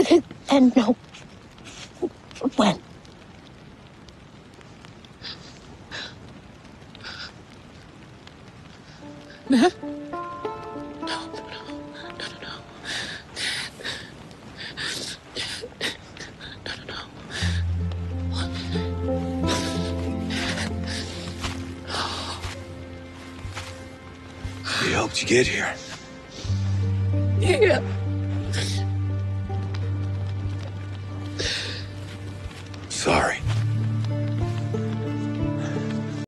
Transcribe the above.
And no. When? No. He helped you get here. Yeah.